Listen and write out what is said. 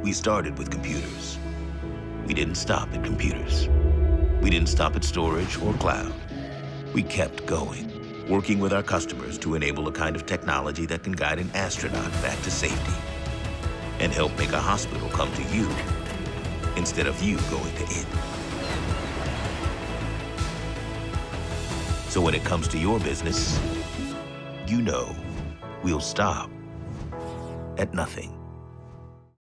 We started with computers. We didn't stop at computers. We didn't stop at storage or cloud. We kept going, working with our customers to enable a kind of technology that can guide an astronaut back to safety and help make a hospital come to you instead of you going to it. So when it comes to your business, you know we'll stop at nothing.